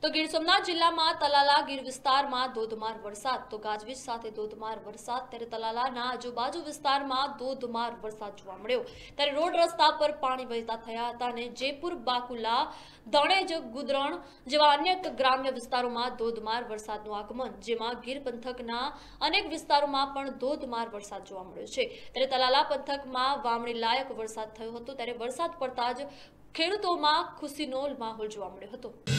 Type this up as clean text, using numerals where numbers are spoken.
તો ગીર સોમનાથ જિલ્લામાં તલાલા ગીર વિસ્તારમાં ધોધમાર વરસાદ તો ગાજવીજ સાથે ધોધમાર વરસાદ ત્યારે તલાલાના આજુબાજુ વિસ્તારમાં ધોધમાર વરસાદ જોવા મળ્યો ત્યારે રોડ રસ્તા પર પાણી વહેતા થયા હતા અને જયપુર બાકુલા દણેજ ગુદરણ જેવા અન્ય ગ્રામ્ય વિસ્તારોમાં ધોધમાર વરસાદનું આગમન જેમાં ગીર પંથકના અનેક વિસ્તારોમાં પણ ધોધમાર વરસાદ જોવા મળ્યો છે ત્યારે તલાલા પંથકમાં વાવણી લાયક વરસાદ થયો હતો ત્યારે વરસાદ પડતા જ ખેડૂતોમાં ખુશીનો માહોલ જોવા મળ્યો હતો।